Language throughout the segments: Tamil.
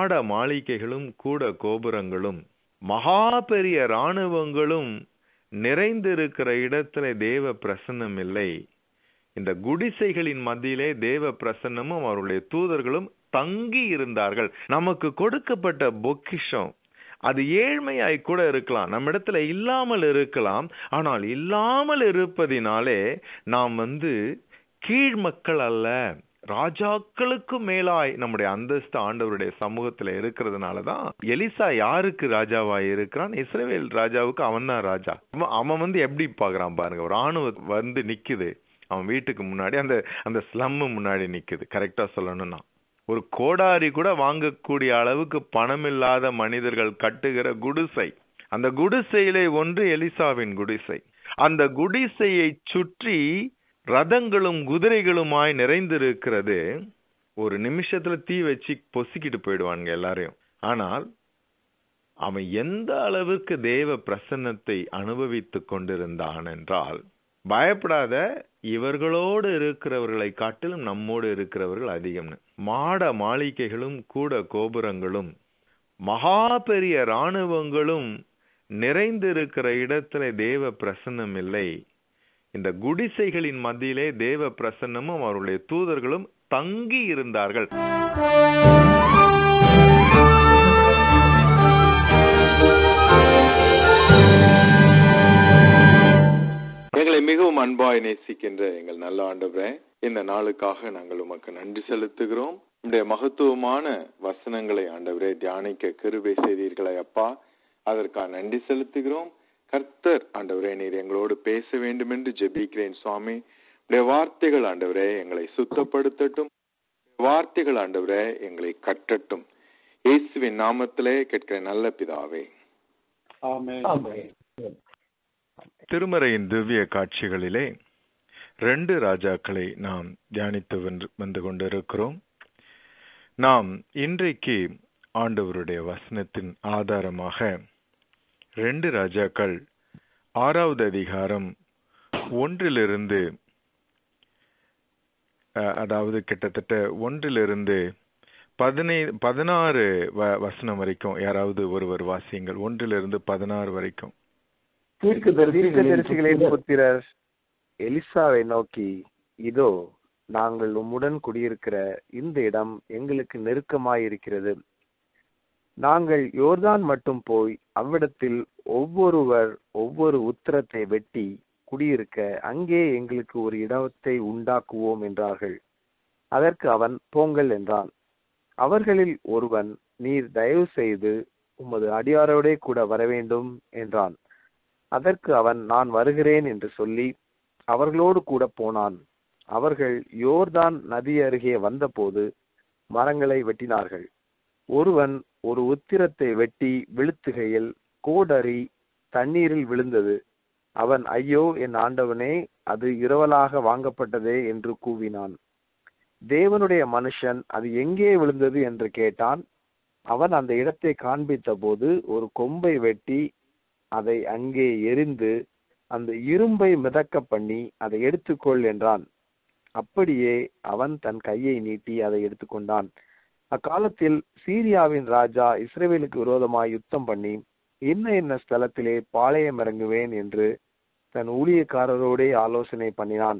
மாட மாளிகைகளும் கூட கோபுரங்களும் மகா பெரிய இராணுவங்களும் நிறைந்திருக்கிற இடத்துல தேவ பிரசன்னம் இல்லை. இந்த குடிசைகளின் மத்தியிலே தேவ பிரசன்னமும் அவருடைய தூதர்களும் தங்கி இருந்தார்கள். நமக்கு கொடுக்கப்பட்ட பொக்கிஷம் அது ஏழ்மையாய் கூட இருக்கலாம், நம்ம இடத்துல இல்லாமல் இருக்கலாம். ஆனால் இல்லாமல் இருப்பதினாலே நாம் கீழ் மக்கள் அல்ல, ராஜாக்களுக்கு மேலாய் நம்முடைய அந்தஸ்து ஆண்டவருடைய சமூகத்துல இருக்கிறதுனாலதான் எலிசா யாருக்கு ராஜாவாய் இருக்கிறான்? இஸ்ரவேல் ராஜாவுக்கு அவன் தான் ராஜா. அவன் எப்படி பாக்குறான் பாருங்க, ஒரு ராணுவம் நிக்குது அவன் வீட்டுக்கு முன்னாடி, அந்த ஸ்லம் முன்னாடி நிக்குது. கரெக்டா சொல்லணும்னா ஒரு கோடாரி கூட வாங்கக்கூடிய அளவுக்கு பணம் இல்லாத மனிதர்கள் கட்டுகிற குடிசை, அந்த குடிசையிலே ஒன்று எலிசாவின் குடிசை. அந்த குடிசையை சுற்றி ரதங்களும் குதிரைகளுமாய் நிறைந்திருக்கிறது. ஒரு நிமிஷத்துல தீ வச்சு பொசுக்கிட்டு போயிடுவானுங்க எல்லாரையும். ஆனால் அவன் எந்த அளவுக்கு தேவ பிரசன்னத்தை அனுபவித்து கொண்டிருந்தான் என்றால், பயப்படாத, இவர்களோடு இருக்கிறவர்களை காட்டிலும் நம்மோடு இருக்கிறவர்கள் அதிகம்னு. மாட மாளிகைகளும் கூட கோபுரங்களும் மகா பெரிய இராணுவங்களும் நிறைந்திருக்கிற இடத்துல தேவ பிரசன்னம் இல்லை. இந்த குடிசைகளின் மத்தியிலே தேவ பிரசன்னமும் அவருடைய தூதர்களும் தங்கி இருந்தார்கள். எங்களை மிகவும் அன்பாய் நேசிக்கின்ற எங்கள் நல்ல ஆண்டவரே, இந்த நாளுக்காக நாங்கள் உமக்கு நன்றி செலுத்துகிறோம். உடைய மகத்துவமான வசனங்களை ஆண்டவரே தியானிக்க கிருபை செய்தீர்களே அப்பா, அதற்காக நன்றி செலுத்துகிறோம். கர்த்தர் ஆண்டவரே, நீர் எங்களோடு பேச வேண்டும் என்று ஜெபிக்கிறேன் சுவாமி. உடைய வார்த்தைகள் ஆண்டவரே எங்களை சுத்தப்படுத்தட்டும், வார்த்தைகள் ஆண்டவரே எங்களை கட்டட்டும். இயேசுவின் நாமத்திலே கேட்கிற நல்ல பிதாவே, ஆமென். திருமறையின் திவ்ய காட்சிகளிலே 2 ராஜாக்களை நாம் தியானித்து வந்து கொண்டிருக்கிறோம். நாம் இன்றைக்கு ஆண்டவருடைய வசனத்தின் ஆதாரமாக 2 ராஜாக்கள் 6வது அதிகாரம் 1 அதாவது கிட்டத்தட்ட 1 16 வசனம் வரைக்கும் யாராவது ஒருவர் வாசியுங்கள். 1 16 வரைக்கும். தீர்க்கதரிசிகளின் புத்திரர் எலிசாவை நோக்கி, இதோ நாங்கள் உம்முடன் குடியிருக்கிற இந்த இடம் எங்களுக்கு நெருக்கமாயிருக்கிறது. நாங்கள் யோர்தான் மட்டும் போய் அவ்விடத்தில் ஒவ்வொருவர் ஒவ்வொரு உத்திரத்தை வெட்டி குடியிருக்க அங்கே எங்களுக்கு ஒரு இடத்தை உண்டாக்குவோம் என்றார்கள். அதற்கு அவன், போங்கள் என்றான். அவர்களில் ஒருவன், நீர் தயவு செய்து உமது அடியாரோடே கூட வரவேண்டும் என்றான். அதற்கு அவன், நான் வருகிறேன் என்று சொல்லி அவர்களோடு கூட போனான். அவர்கள் யோர்தான் நதி அருகே வந்தபோது மரங்களை வெட்டினார்கள். ஒருவன் ஒரு உத்திரத்தை வெட்டி விழுத்துகையில் கோடரி தண்ணீரில் விழுந்தது. அவன், ஐயோ என் ஆண்டவனே, அது இரவலாக வாங்கப்பட்டதே என்று கூவினான். தேவனுடைய மனுஷன் அது எங்கே விழுந்தது என்று கேட்டான். அவன் அந்த இடத்தை காண்பித்த போது ஒரு கொம்பை வெட்டி அதை அங்கே எரிந்து அந்த இரும்பை மிதக்க பண்ணி அதை எடுத்துக்கொள் என்றான். அப்படியே அவன் தன் கையை நீட்டி அதை எடுத்துக்கொண்டான். அக்காலத்தில் சீரியாவின் ராஜா இஸ்ரவேலுக்கு விரோதமாய் யுத்தம் பண்ணி இன்ன ஸ்தலத்திலே பாளையம் இறங்குவேன் என்று தன் ஊழியக்காரரோடே ஆலோசனை பண்ணினான்.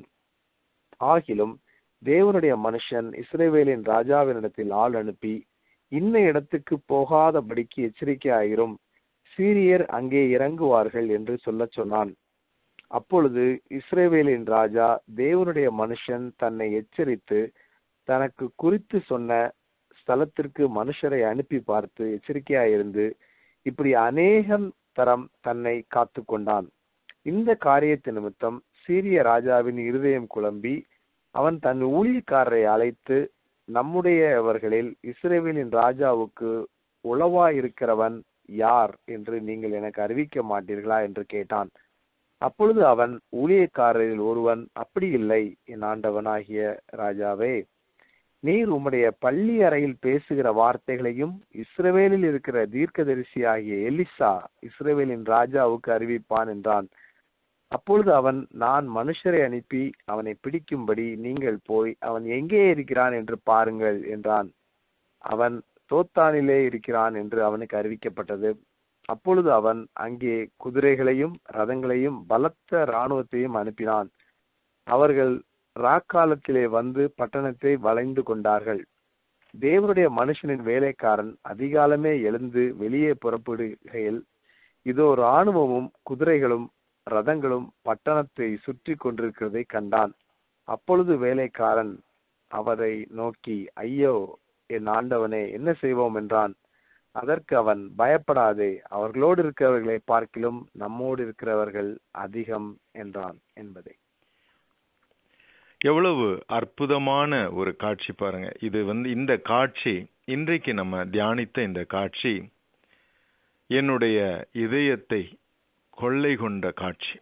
ஆகிலும் தேவனுடைய மனுஷன் இஸ்ரவேலின் ராஜாவினிடத்தில் ஆள் அனுப்பி, இன்ன இடத்துக்கு போகாதபடிக்கு எச்சரிக்கையாயிரும், சீரியர் அங்கே இறங்குவார்கள் என்று சொல்லச் சொன்னான். அப்பொழுது இஸ்ரவேலின் ராஜா தேவனுடைய மனுஷன் தன்னை எச்சரித்து தனக்கு குறித்து சொன்ன ஸ்தலத்திற்கு மனுஷரை அனுப்பி பார்த்து எச்சரிக்கையாயிருந்து இப்படி அநேகம் தரம் தன்னை காத்து கொண்டான். இந்த காரியத்து நிமித்தம் சீரிய ராஜாவின் இருதயம் குழம்பி அவன் தன் ஊழியக்காரரை அழைத்து, நம்முடையவர்களில் இஸ்ரவேலின் ராஜாவுக்கு உளவாயிருக்கிறவன் யார் என்று நீங்கள் எனக்கு அறிவிக்க மாட்டீர்களா என்று கேட்டான். அப்பொழுது அவன் ஊழியக்காரரில் ஒருவன், அப்படி இல்லை என் ஆண்டவனாகிய ராஜாவே, நீர் உம்முடைய பள்ளி அறையில் பேசுகிற வார்த்தைகளையும் இஸ்ரவேலில் இருக்கிற தீர்க்கதரிசியாகிய எலிசா இஸ்ரவேலின் ராஜாவுக்கு அறிவிப்பான் என்றான். அப்பொழுது அவன், நான் மனுஷரை அனுப்பி அவனை பிடிக்கும்படி நீங்கள் போய் அவன் எங்கே இருக்கிறான் என்று பாருங்கள் என்றான். அவன் தோத்தானிலே இருக்கிறான் என்று அவனுக்கு அறிவிக்கப்பட்டது. அப்பொழுது அவன் அங்கே குதிரைகளையும் ரதங்களையும் பலத்த இராணுவத்தையும் அனுப்பினான். அவர்கள் ராக்காலத்திலே வந்து பட்டணத்தை வளைந்து கொண்டார்கள். தேவனுடைய மனுஷனின் வேலைக்காரன் அதிகாலமே எழுந்து வெளியே புறப்படுகையில், இதோ இராணுவமும் குதிரைகளும் ரதங்களும் பட்டணத்தை சுற்றி கொண்டிருக்கிறதை கண்டான். அப்பொழுது வேலைக்காரன் அவரை நோக்கி, ஐயோ என் ஆண்டவனே, என்ன செய்வோம் என்றான். அதற்கு அவன், பயப்படாதே, அவர்களோடு இருக்கிறவர்களை பார்க்கிலும் நம்மோடு இருக்கிறவர்கள் அதிகம் என்றான் என்பதை. எவ்வளவு அற்புதமான ஒரு காட்சி பாருங்க. இது இந்த காட்சி, இன்றைக்கு நம்ம தியானித்த இந்த காட்சி என்னுடைய இதயத்தை கொள்ளை கொண்ட காட்சி.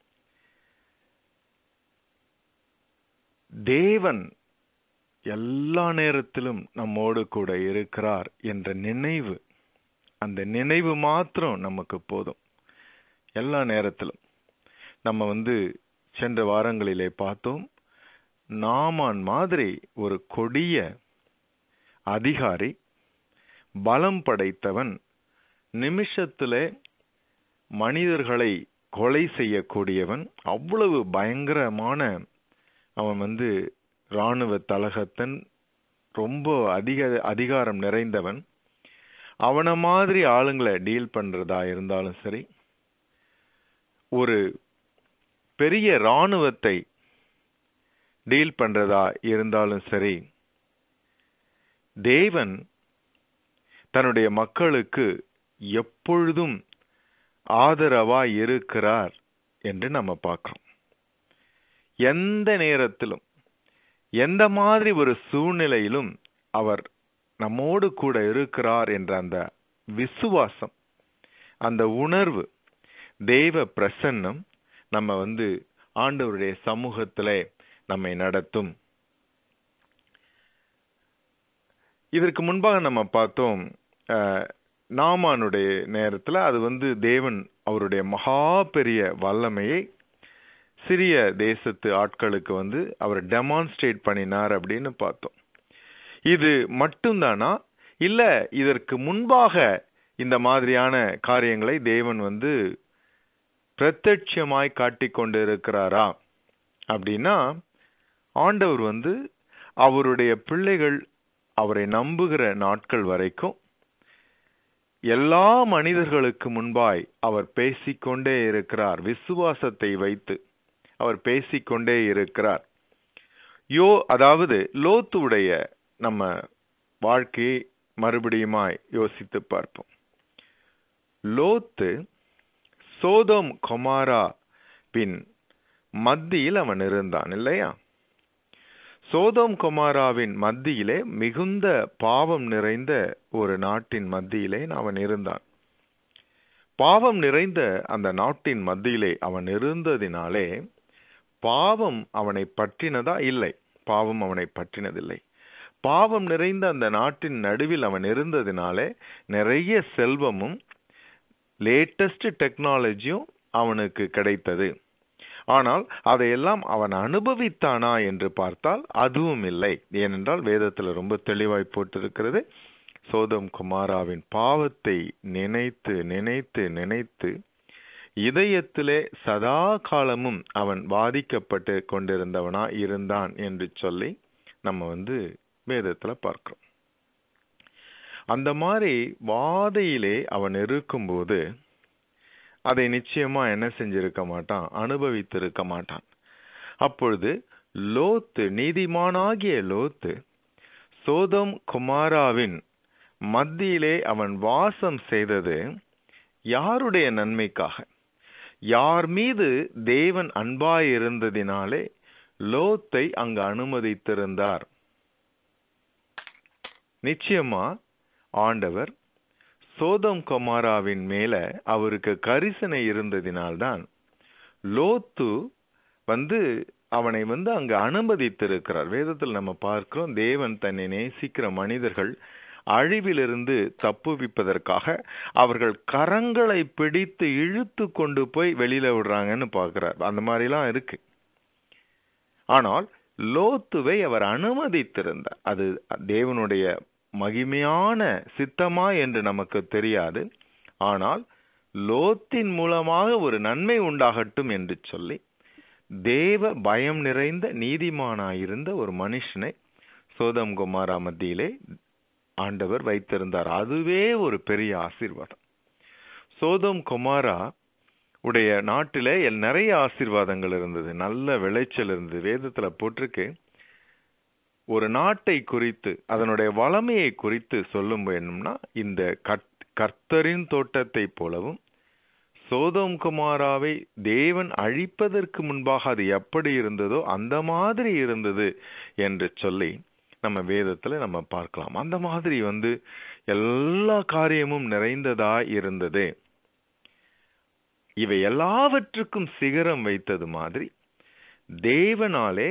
தேவன் எல்லா நேரத்திலும் நம்மோடு கூட இருக்கிறார் என்ற நினைவு, அந்த நினைவு மாத்திரம் நமக்கு போதும். எல்லா நேரத்திலும் நம்ம சென்ற வாரங்களிலே பார்த்தோம், நாமான் மாதிரி ஒரு கொடிய அதிகாரி, பலம் படைத்தவன், நிமிஷத்திலே மனிதர்களை கொலை செய்யக்கூடியவன், அவ்வளவு பயங்கரமான அவன் இராணுவ தலகத்தன், ரொம்ப அதிகாரம் நிறைந்தவன். அவனை மாதிரி ஆளுங்களை டீல் பண்றதா இருந்தாலும் சரி, ஒரு பெரிய இராணுவத்தை டீல் பண்றதா இருந்தாலும் சரி, தேவன் தன்னுடைய மக்களுக்கு எப்பொழுதும் ஆதரவா இருக்கிறார் என்று நம்ம பார்க்கிறோம். எந்த நேரத்திலும், எந்த மாதிரி ஒரு சூழ்நிலையிலும் அவர் நம்மோடு கூட இருக்கிறார் என்ற அந்த விசுவாசம், அந்த உணர்வு, தெய்வ பிரசன்னம் நம்ம ஆண்டவருடைய சமூகத்திலே நம்மை நடத்தும். இதற்கு முன்பாக நம்ம பார்த்தோம், நாமானுடைய நேரத்தில் அது தேவன் அவருடைய மகா பெரிய வல்லமையை சிறிய தேசத்து ஆட்களுக்கு அவர் டெமான்ஸ்ட்ரேட் பண்ணினார் அப்படின்னு பார்த்தோம். இது மட்டும்தானா, இல்ல இதற்கு முன்பாக இந்த மாதிரியான காரியங்களை தேவன் பிரத்யட்சமாய் காட்டிக் கொண்டு இருக்கிறாரா அப்படின்னா, ஆண்டவர் அவருடைய பிள்ளைகள் அவரை நம்புகிற நாட்கள் வரைக்கும் எல்லா மனிதர்களுக்கு முன்பாய் அவர் பேசிக்கொண்டே இருக்கிறார். விசுவாசத்தை வைத்து அவர் பேசிக்கொண்டே இருக்கிறார். அதாவது லோத்துடைய நம்ம வாழ்க்கையை மறுபடியுமாய் யோசித்து பார்ப்போம். லோத்து சோதோம் கொமாராவின் மத்தியில் அவன் இருந்தான் இல்லையா? சோதோம் கொமாராவின் மத்தியிலே, மிகுந்த பாவம் நிறைந்த ஒரு நாட்டின் மத்தியிலே அவன் இருந்தான். பாவம் நிறைந்த அந்த நாட்டின் மத்தியிலே அவன் இருந்ததினாலே பாவம் அவனை பற்றினதா? இல்லை, பாவம் அவனை பற்றினதில்லை. பாவம் நிறைந்த அந்த நாட்டின் நடுவில் அவன் இருந்ததினாலே நிறைய செல்வமும் லேட்டஸ்ட் டெக்னாலஜியும் அவனுக்கு கிடைத்தது. ஆனால் அதையெல்லாம் அவன் அனுபவித்தானா என்று பார்த்தால் அதுவும் இல்லை. ஏனென்றால் வேதத்தில் ரொம்ப தெளிவாய் போட்டிருக்கிறது, சோதோம் குமாராவின் பாவத்தை நினைத்து நினைத்து நினைத்து இதயத்திலே சதா காலமும் அவன் பாதிக்கப்பட்டு கொண்டிருந்தவனா இருந்தான் என்று சொல்லி நம்ம வேதத்துல பார்க்கிறோம். அந்த மாதிரி வாதையிலே அவன் இருக்கும்போது அதை நிச்சயமா என்ன செஞ்சிருக்க மாட்டான், அனுபவித்திருக்க மாட்டான். அப்பொழுது லோத்து, நீதிமானாகிய லோத்து, சோதோம் குமாராவின் மத்தியிலே அவன் வாசம் செய்தது யாருடைய நன்மைக்காக? யார் மீது தேவன் அன்பாயிருந்ததினாலே லோத்தை அங்கு அனுமதித்திருந்தார்? நிச்சயமா ஆண்டவர் சோதோம் கொமாராவின் மேல அவருக்கு கரிசனை இருந்ததினால்தான் லோத்து அவனை அங்கு அனுமதித்திருக்கிறார். வேதத்தில் நம்ம பார்க்கிறோம், தேவன் தன்னை நேசிக்கிற மனிதர்கள் அழிவிலிருந்து தப்புவிப்பதற்காக அவர்கள் கரங்களை பிடித்து இழுத்து கொண்டு போய் வெளியில விடுறாங்கன்னு பார்க்கிறார். அந்த மாதிரிலாம் இருக்கு. ஆனால் லோத்துவை அவர் அனுமதித்திருந்தார். அது தேவனுடைய மகிமையான சித்தமா என்று நமக்கு தெரியாது. ஆனால் லோத்தின் மூலமாக ஒரு நன்மை உண்டாகட்டும் என்று சொல்லி தேவ பயம் நிறைந்த நீதிமானாயிருந்த ஒரு மனுஷனை சோதம் கொமாரா மத்தியிலே ஆண்டவர் வைத்திருந்தார். அதுவே ஒரு பெரிய ஆசீர்வாதம். சோதம் கொமாரா உடைய நாட்டிலே நிறைய ஆசீர்வாதங்கள் இருந்தது, நல்ல விளைச்சல் இருந்தது. வேதத்துல போட்டிருக்கு, ஒரு நாட்டை குறித்து அதனுடைய வளமையை குறித்து சொல்லும் வேணும்னா இந்த கர்த்தரின் தோட்டத்தை போலவும் சோதோம் குமாராவை தேவன் அழிப்பதற்கு முன்பாக அது எப்படி இருந்ததோ அந்த மாதிரி இருந்தது என்று சொல்லி நம்ம வேதத்துல நம்ம பார்க்கலாம். அந்த மாதிரி எல்லா காரியமும் நிறைந்ததா இருந்தது. இவை எல்லாவற்றுக்கும் சிகரம் வைத்தது மாதிரி தேவனாலே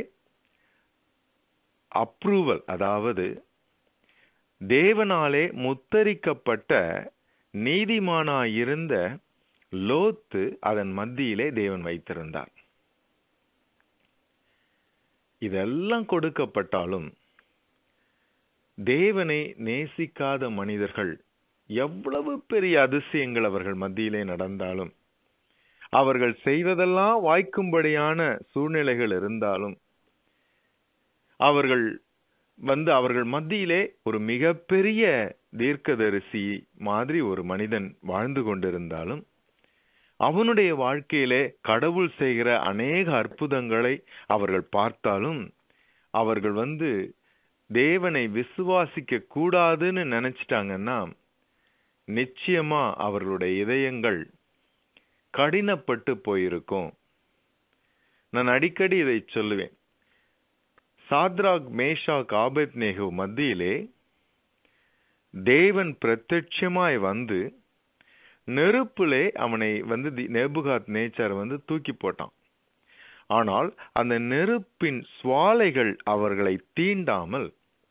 அப்ரூவல், அதாவது தேவனாலே முத்தரிக்கப்பட்ட நீதிமானாயிருந்த லோத்து அதன் மத்தியிலே தேவன் வைத்திருந்தார். இதெல்லாம் கொடுக்கப்பட்டாலும் தேவனை நேசிக்காத மனிதர்கள் எவ்வளவு பெரிய அதிசயங்கள் அவர்கள் மத்தியிலே நடந்தாலும், அவர்கள் செய்வதெல்லாம் வாய்க்கும்படியான சூழ்நிலைகள் இருந்தாலும், அவர்கள் அவர்கள் மத்தியிலே ஒரு மிகப்பெரிய தீர்க்கதரிசி மாதிரி ஒரு மனிதன் வாழ்ந்து கொண்டிருந்தாலும், அவனுடைய வாழ்க்கையிலே கடவுள் செய்கிற அநேக அற்புதங்களை அவர்கள் பார்த்தாலும், அவர்கள் தேவனை விசுவாசிக்க கூடாதுன்னு நினைச்சிட்டாங்கன்னா நிச்சயமா அவர்களுடைய இதயங்கள் கடினப்பட்டு போயிருக்கும். நான் அடிக்கடி இதை சொல்லுவேன். சாத்ராக், மேஷாக், ஆபேத்நேகோ மத்தியிலே தேவன் பிரத்யட்சமாய் நெருப்பிலே அவனை நேபுகாத் நேச்சார் தூக்கி போட்டான். ஆனால் அந்த நெருப்பின் சுவாலைகள் அவர்களை தீண்டாமல்,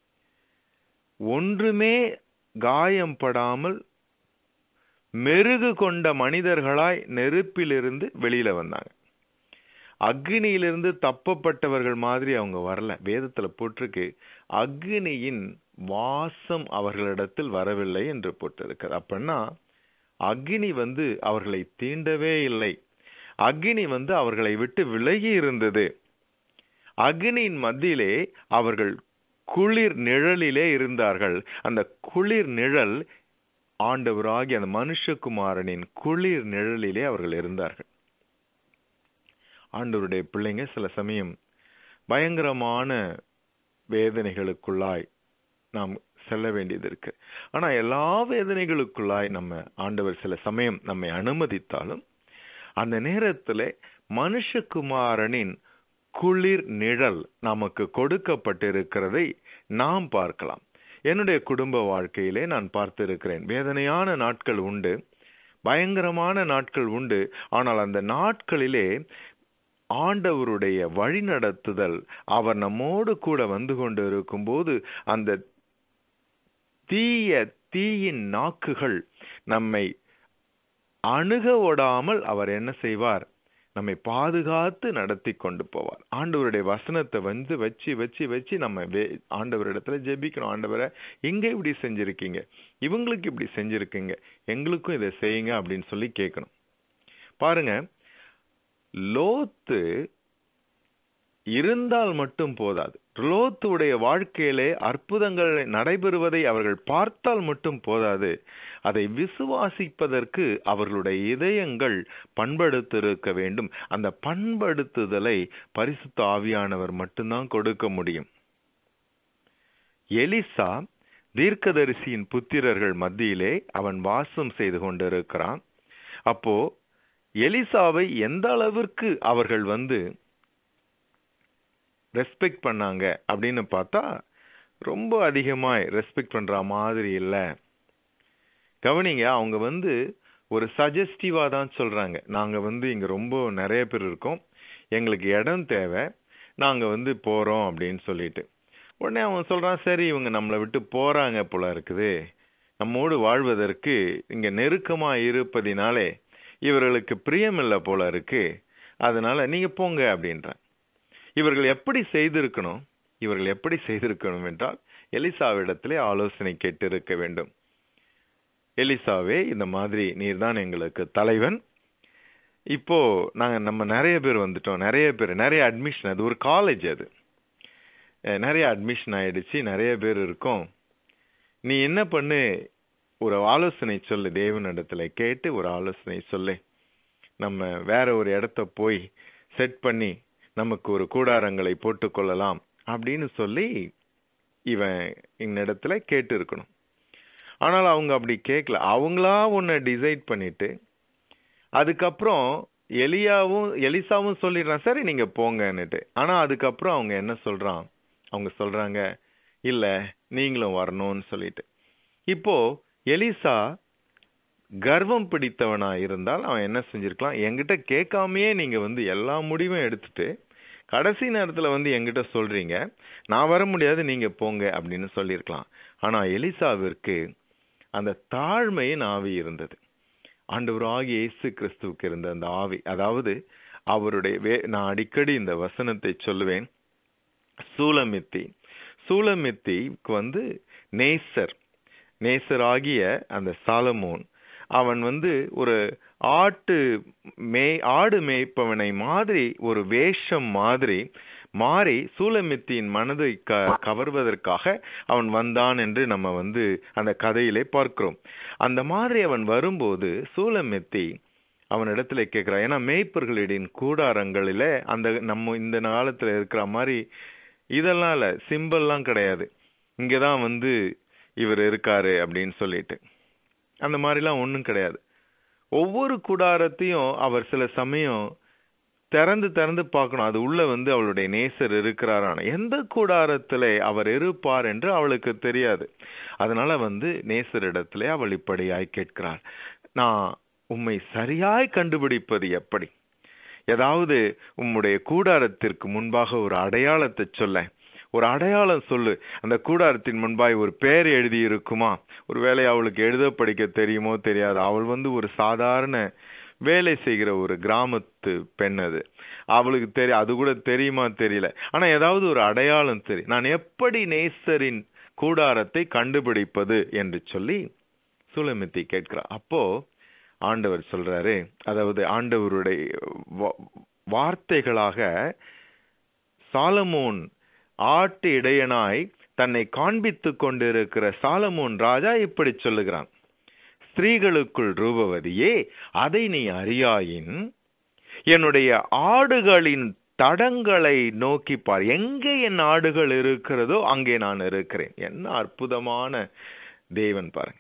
ஒன்றுமே காயம் படாமல் மெருகு கொண்ட மனிதர்களாய் நெருப்பிலிருந்து வெளியில வந்தாங்க. அக்னியிலிருந்து தப்பப்பட்டவர்கள் மாதிரி அவங்க வரல. வேதத்துல போட்டிருக்கு, அக்னியின் வாசம் அவர்களிடத்தில் வரவில்லை என்று போட்டிருக்கிறது. அப்படின்னா அக்னி அவர்களை தீண்டவே இல்லை. அக்னி அவர்களை விட்டு விலகி இருந்தது. அக்னியின் மத்தியிலே அவர்கள் குளிர் நிழலிலே இருந்தார்கள். அந்த குளிர் நிழல் ஆண்டவராகிய அந்த மனுஷகுமாரனின் குளிர் நிழலிலே அவர்கள் இருந்தார்கள். ஆண்டவருடைய பிள்ளைங்க சில சமயம் பயங்கரமான வேதனைகளுக்குள்ளாய் நாம் செல்ல வேண்டியது இருக்கு. ஆனா எல்லா வேதனைகளுக்குள்ளாய் ஆண்டவர் சில சமயம் நம்மை அனுமதித்தாலும், அந்த நேரத்தில் மனுஷகுமாரனின் குளிர் நிழல் நமக்கு கொடுக்கப்பட்டிருக்கிறதை நாம் பார்க்கலாம். என்னுடைய குடும்ப வாழ்க்கையிலே நான் பார்த்திருக்கிறேன். வேதனையான நாட்கள் உண்டு, பயங்கரமான நாட்கள் உண்டு. ஆனால் அந்த நாட்களிலே ஆண்டவருடைய வழிநடத்துதல், அவர் நம்மோடு கூட வந்து கொண்டு இருக்கும் போது அந்த தீயின் நாக்குகள் நம்மை அணுக விடாமல் அவர் என்ன செய்வார்? நம்மை பாதுகாத்து நடத்தி கொண்டு போவார். ஆண்டவருடைய வசனத்தை வச்சு வச்சு வச்சு நம்ம ஆண்டவரிடத்துல ஜெபிக்கணும். ஆண்டவரை, இங்க இப்படி செஞ்சிருக்கீங்க, இவங்களுக்கு இப்படி செஞ்சிருக்கீங்க, எங்களுக்கும் இதை செய்யுங்க அப்படின்னு சொல்லி கேட்கணும். பாருங்க, லோத்து இருந்தால் மட்டும் போதாது. லோத்துடைய வாழ்க்கையிலே அற்புதங்கள் நடைபெறுவதை அவர்கள் பார்த்தால் மட்டும் போதாது. அதை விசுவாசிப்பதற்கு அவர்களுடைய இதயங்கள் பண்படுத்திருக்க வேண்டும். அந்த பண்படுத்துதலை பரிசுத்த ஆவியானவர் மட்டும்தான் கொடுக்க முடியும். எலிசா தீர்க்கதரிசியின் புத்திரர்கள் மத்தியிலே அவன் வாசம் செய்து கொண்டிருக்கிறான். அப்போ எலிசாவை எந்த அளவிற்கு அவர்கள் ரெஸ்பெக்ட் பண்ணாங்க அப்படின்னு பார்த்தா ரொம்ப அதிகமாய் ரெஸ்பெக்ட் பண்ற மாதிரி இல்லை. கவனிங்க, அவங்க ஒரு சஜஸ்டிவா தான் சொல்றாங்க. நாங்க இங்க ரொம்ப நிறைய பேர் இருக்கோம், எங்களுக்கு இடம் தேவை, நாங்க போறோம் அப்படின்னு சொல்லிட்டு. உடனே அவன் சொல்றான், சரி இவங்க நம்மளை விட்டு போறாங்க போல இருக்குது, நம்மோடு வாழ்வதற்கு இங்க நெருக்கமா இருப்பதினாலே இவர்களுக்கு பிரியமில்லை போல இருக்கு, அதனால நீங்க போங்க அப்படின்றான். இவர்கள் எப்படி செய்திருக்கணும்? இவர்கள் எப்படி செய்திருக்கணும் என்றால், எலிசாவிடத்திலே ஆலோசனை கேட்டு இருக்க வேண்டும். எலிசாவே, இந்த மாதிரி நீர்தான் எங்களுக்கு தலைவன். இப்போ நம்ம நிறைய பேர் வந்துட்டோம், நிறைய அட்மிஷன், அது ஒரு காலேஜ், அது நிறைய அட்மிஷன் ஆயிடுச்சு, நிறைய பேர் இருக்கோம். நீ என்ன பண்ணு, ஒரு ஆலோசனை சொல்லு, தேவனிடத்துல கேட்டு ஒரு ஆலோசனை சொல்லு. நம்ம வேற ஒரு இடத்த போய் செட் பண்ணி நமக்கு ஒரு கூடாரங்களை போட்டுக்கொள்ளலாம் அப்படின்னு சொல்லி இவன் இன்னிடத்துல கேட்டு இருக்கணும். ஆனால் அவங்க அப்படி கேட்கல. அவங்களா ஒன்ன டிசைட் பண்ணிட்டு அதுக்கப்புறம் எலிசாவும் சொல்லிடுறான், சரி நீங்க போங்கன்னுட்டு. ஆனா அதுக்கப்புறம் அவங்க சொல்றாங்க, இல்ல நீங்களும் வரணும்னு சொல்லிட்டு. இப்போ எலிசா கர்வம் பிடித்தவனா இருந்தால் அவன் என்ன செஞ்சிருக்கலாம், என்கிட்ட கேட்காமையே நீங்க எல்லா முடிவும் எடுத்துட்டு கடைசி நேரத்துல என்கிட்ட சொல்றீங்க, நான் வர முடியாது, நீங்க போங்க அப்படின்னு சொல்லியிருக்கலாம். ஆனா எலிசாவிற்கு அந்த தாழ்மையின் ஆவி இருந்தது. ஆண்டவராகிய இயேசு கிறிஸ்துவுக்கு இருந்த அந்த ஆவி, அதாவது அவருடைய நான் அடிக்கடி இந்த வசனத்தை சொல்லுவேன். சூலமித்திக்கு நேசராகிய அந்த சாலமோன், அவன் ஒரு ஆடு மேய்ப்பவனை மாதிரி, ஒரு வேஷம் மாதிரி மாறி சூலமித்தியின் மனதை கவர்வதற்காக அவன் வந்தான் என்று நம்ம அந்த கதையிலே பார்க்கிறோம். அந்த மாதிரி அவன் வரும்போது சூலமித்தி அவனிடத்துல கேட்கிறான். ஏன்னா மேய்ப்பர்களின் கூடாரங்களில நம்ம இந்த காலத்துல இருக்கிற மாதிரி இதெல்லாம் இல்ல, சிம்பிள்லாம் கிடையாது. இங்கதான் இவர் இருக்காரு அப்படின்னு சொல்லிட்டு அந்த மாதிரிலாம் ஒன்றும் கிடையாது. ஒவ்வொரு கூடாரத்தையும் அவர் சில சமயம் திறந்து பார்க்கணும், அது உள்ள அவளுடைய நேசர் இருக்கிறாரான. எந்த கூடாரத்திலே அவர் இருப்பார் என்று அவளுக்கு தெரியாது. அதனால நேசரிடத்திலே அவள் இப்படியாய் கேட்கிறாள், நான் உம்மை சரியாய் கண்டுபிடிப்பது எப்படி? ஏதாவது உம்முடைய கூடாரத்திற்கு முன்பாக ஒரு அடையாளத்தை சொல்ல, ஒரு அடையாளம் சொல்லு. அந்த கூடாரத்தின் முன்பாய் ஒரு பெயர் எழுதி இருக்குமா? ஒருவேளை அவளுக்கு எழுத படிக்க தெரியுமோ தெரியாது. அவள் ஒரு சாதாரண வேலை செய்கிற ஒரு கிராமத்து பெண், அவளுக்கு அது கூட தெரியுமா தெரியல. ஆனா ஏதாவது ஒரு அடையாளம் தெரியும். நான் எப்படி நேசரின் கூடாரத்தை கண்டுபிடிப்பது என்று சொல்லி சூலமித்தி கேட்கிறார். அப்போ ஆண்டவர் சொல்றாரு, அதாவது ஆண்டவருடைய வார்த்தைகளாக, சாலமோன் ஆட்டு இடையனாய் தன்னை காண்பித்துக் கொண்டிருக்கிற சாலமோன் ராஜா இப்படி சொல்லுகிறான், ஸ்திரீகளுக்குள் ரூபவதியே, அதை நீ அறியாயின் என்னுடைய ஆடுகளின் தடங்களை நோக்கி பார். எங்கே என் ஆடுகள் இருக்கிறதோ அங்கே நான் இருக்கிறேன். என்ன அற்புதமான தேவன் பாருங்க.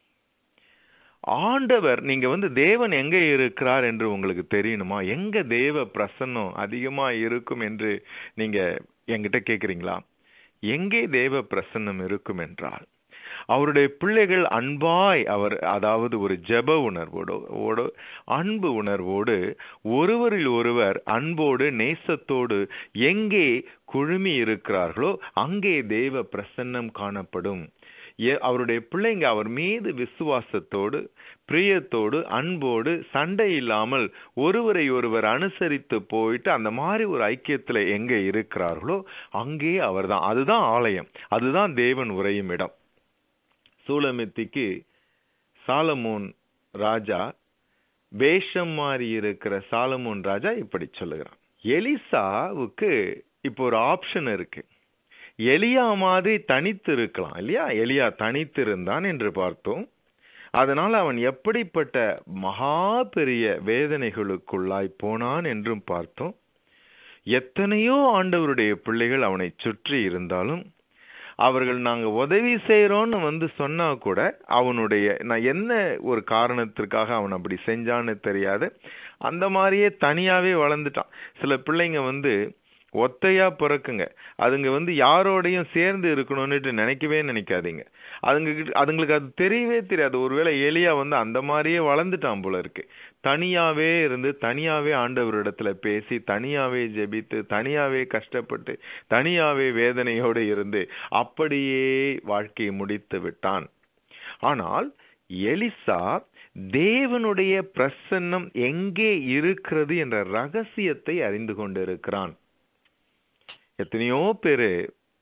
ஆண்டவர், நீங்க தேவன் எங்க இருக்கிறார் என்று உங்களுக்கு தெரியணுமா? எங்க தேவ பிரசன்னம் அதிகமா இருக்கும் என்று நீங்க என்கிட்ட கேக்குறீங்களா? எங்கே தேவ பிரசன்னம் இருக்கும் என்றால், அவருடைய பிள்ளைகள் அன்பாய், அதாவது ஒரு ஜெப உணர்வோடு அன்பு உணர்வோடு ஒருவரில் ஒருவர் அன்போடு நேசத்தோடு எங்கே குழுமி இருக்கிறார்களோ அங்கே தேவ பிரசன்னம் காணப்படும். அவருடைய பிள்ளைங்க அவர் மீது விசுவாசத்தோடு, பிரியத்தோடு, அன்போடு, சண்டை இல்லாமல் ஒருவரை ஒருவர் அனுசரித்து போயிட்டு அந்த மாதிரி ஒரு ஐக்கியத்துல எங்க இருக்கிறார்களோ அங்கே அவர்தான். அதுதான் ஆலயம், அதுதான் தேவன் உறையும் இடம். சூலமித்திக்கு சாலமோன் ராஜா, வேஷம் மாறி இருக்கிற சாலமோன் ராஜா இப்படி சொல்லுகிறான். எலிசாவுக்கு இப்போ ஒரு ஆப்ஷன் இருக்கு. எலியா மாதிரி தனித்து இருக்கலாம் இல்லையா? எலியா தனித்து இருந்தான் என்று பார்த்தோம். அதனால் அவன் எப்படிப்பட்ட மகா பெரிய வேதனைகளுக்குள்ளாய் போனான் என்றும் பார்த்தோம். எத்தனையோ ஆண்டவருடைய பிள்ளைகள் அவனை சுற்றி இருந்தாலும் அவர்கள் நாங்க உதவி செய்யறோம்னு சொன்னா கூட நான் என்ன ஒரு காரணத்திற்காக அவன் அப்படி செஞ்சான்னு தெரியாது. அந்த மாதிரியே தனியாவே வளர்ந்துட்டான். சில பிள்ளைங்க ஒத்தையா பிறக்குங்க. அதுங்க யாரோடையும் சேர்ந்து இருக்கணும்னுட்டு நினைக்காதீங்க. அதுங்களுக்கு அது தெரியவே தெரியாது. ஒருவேளை எலியா அந்த மாதிரியே வளர்ந்துட்டான் போல இருக்கு. தனியாவே இருந்து, தனியாவே ஆண்டவரிடத்துல பேசி, தனியாவே ஜெபித்து, தனியாவே கஷ்டப்பட்டு, தனியாவே வேதனையோடு இருந்து அப்படியே வாழ்க்கையை முடித்து விட்டான். ஆனால் எலிசா தேவனுடைய பிரசன்னம் எங்கே இருக்கிறது என்ற ரகசியத்தை அறிந்து கொண்டிருக்கிறான். எத்தனையோ பேரு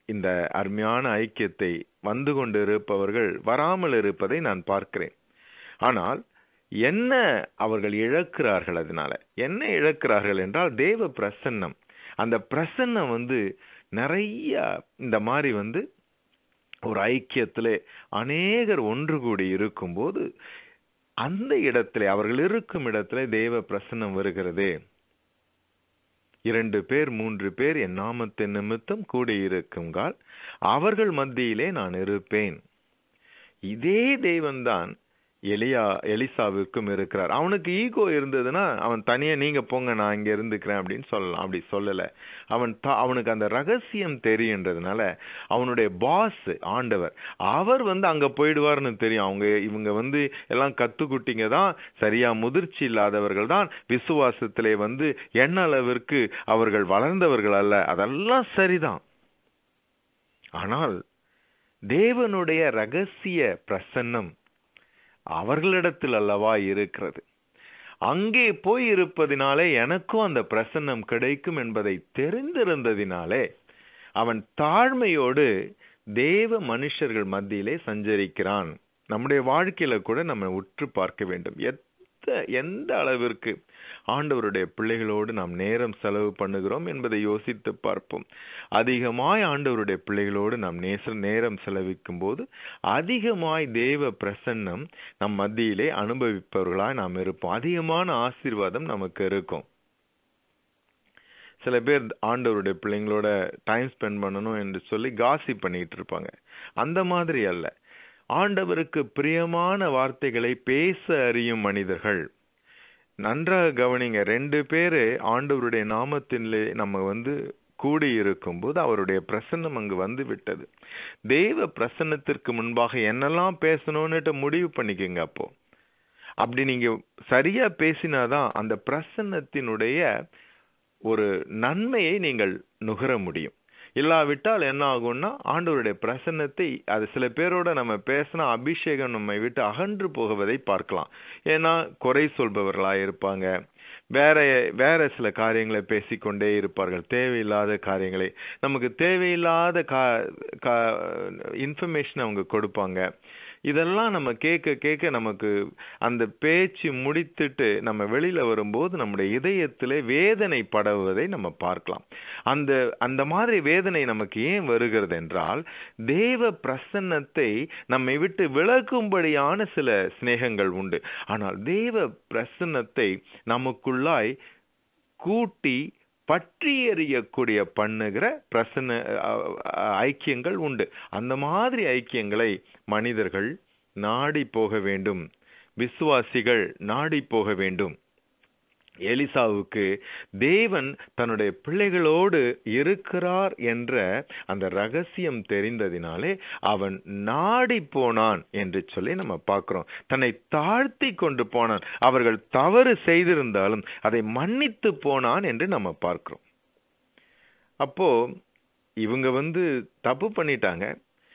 இந்த அருமையான ஐக்கியத்தை வந்து கொண்டு இருப்பவர்கள் வராமல் இருப்பதை நான் பார்க்கிறேன். ஆனால் என்ன அவர்கள் இழக்கிறார்கள்? அதனால என்ன இழக்கிறார்கள் என்றால் தேவ பிரசன்னம். அந்த பிரசன்னம் நிறைய இந்த மாதிரி ஒரு ஐக்கியத்திலே அநேகர் ஒன்று கூடி இருக்கும்போது அந்த இடத்திலே, அவர்கள் இருக்கும் இடத்திலே தேவ பிரசன்னம் வருகிறது. 2 பேர் 3 பேர் என் நாமத்தின் நிமித்தம் கூடியிருக்குங்கால் அவர்கள் மத்தியிலே நான் இருப்பேன். இதே தேவன்தான் எலிசாவிற்கும் இருக்கிறார். அவனுக்கு ஈகோ இருந்ததுன்னா அவன் தனியா நீங்க போங்க நான் இங்க இருந்துக்கிறேன் அப்படின்னு சொல்லலாம். அப்படி சொல்லல. அவனுக்கு அந்த ரகசியம் தெரியுன்றதுனால அவனுடைய பாஸ் ஆண்டவர் அவர் அங்க போயிடுவார்னு தெரியும். இவங்க எல்லாம் கத்துக்குட்டிங்க தான், சரியா முதிர்ச்சி இல்லாதவர்கள் தான், விசுவாசத்திலே என்ன அளவிற்கு அவர்கள் வளர்ந்தவர்கள் அல்ல, அதெல்லாம் சரிதான். ஆனால் தேவனுடைய ரகசிய பிரசன்னம் அவர்களிடத்தில் அல்லவா இருக்கிறது. அங்கே போய் இருப்பதினாலே எனக்கும் அந்த பிரசன்னம் கிடைக்கும் என்பதை தெரிந்திருந்ததினாலே அவன் தாழ்மையோடு தேவ மனுஷர்கள் மத்தியிலே சஞ்சரிக்கிறான். நம்முடைய வாழ்க்கையில கூட நம்ம உற்று பார்க்க வேண்டும். எந்த அளவிற்கு ஆண்டவருடைய பிள்ளைகளோடு நாம் நேரம் செலவு பண்ணுகிறோம் என்பதை யோசித்து பார்ப்போம். அதிகமாய் ஆண்டவருடைய பிள்ளைகளோடு நாம் நேரம் செலவிக்கும் போது அதிகமாய் தேவ பிரசன்னம் நம் மத்தியிலே அனுபவிப்பவர்களாய் நாம் இருப்போம். அதிகமான ஆசீர்வாதம் நமக்கு இருக்கும். சில பேர் ஆண்டவருடைய பிள்ளைங்களோட டைம் ஸ்பெண்ட் பண்ணணும் என்று சொல்லி காசிப் பண்ணிட்டு இருப்பாங்க. அந்த மாதிரி அல்ல. ஆண்டவருக்கு பிரியமான வார்த்தைகளை பேச அறியும் மனிதர்கள். நன்றாக கவனிங்க. 2 பேரு ஆண்டவருடைய நாமத்திலே நம்ம கூடி இருக்கும் போது அவருடைய பிரசன்னம் அங்கு விட்டது. தெய்வ பிரசன்னத்திற்கு முன்பாக என்னெல்லாம் பேசணும்னுட்டு முடிவு பண்ணிக்கங்க. அப்படி நீங்க சரியா பேசினாதான் அந்த பிரசன்னத்தினுடைய ஒரு நன்மையை நீங்கள் நுகர முடியும். இல்லாவிட்டால் என்ன ஆகும்னா ஆண்டவருடைய பிரசன்னத்தை, அது சில பேரோட நம்ம பேசினா அபிஷேகம் நம்மை விட்டு அகன்று போகுவதை பார்க்கலாம். ஏன்னா குறை சொல்பவர்களாக இருப்பாங்க, வேற சில காரியங்களை பேசிக்கொண்டே இருப்பார்கள். தேவையில்லாத காரியங்களை, நமக்கு தேவையில்லாத இன்ஃபர்மேஷன் அவங்க கொடுப்பாங்க. இதெல்லாம் நம்ம கேட்க நமக்கு அந்த பேச்சு முடித்துட்டு நம்ம வெளியில வரும்போது நம்முடைய இதயத்திலே வேதனை படவுவதை நம்ம பார்க்கலாம். அந்த மாதிரி வேதனை நமக்கு ஏன் வருகிறது என்றால் தேவ பிரசன்னத்தை நம்மை விட்டு விலகும்படியான சில சிநேகங்கள் உண்டு. ஆனால் தேவ பிரசன்னத்தை நமக்குள்ளாய் கூட்டி பற்றி எறியக்கூடிய பண்ணுகிற பிரசன்ன ஐக்கியங்கள் உண்டு. அந்த மாதிரி ஐக்கியங்களை மனிதர்கள் நாடி போக வேண்டும், விசுவாசிகள் நாடி போக வேண்டும். எலிசாவுக்கு தேவன் தன்னுடைய பிள்ளைகளோடு இருக்கிறார் என்ற அந்த ரகசியம் தெரிந்ததினாலே அவன் நாடி போனான் என்று சொல்லி நம்ம பார்க்கிறோம். தன்னை தாழ்த்தி கொண்டு போனான். அவர்கள் தவறு செய்திருந்தாலும் அதை மன்னித்து போனான் என்று நம்ம பார்க்கிறோம். அப்போ இவங்க தப்பு பண்ணிட்டாங்க.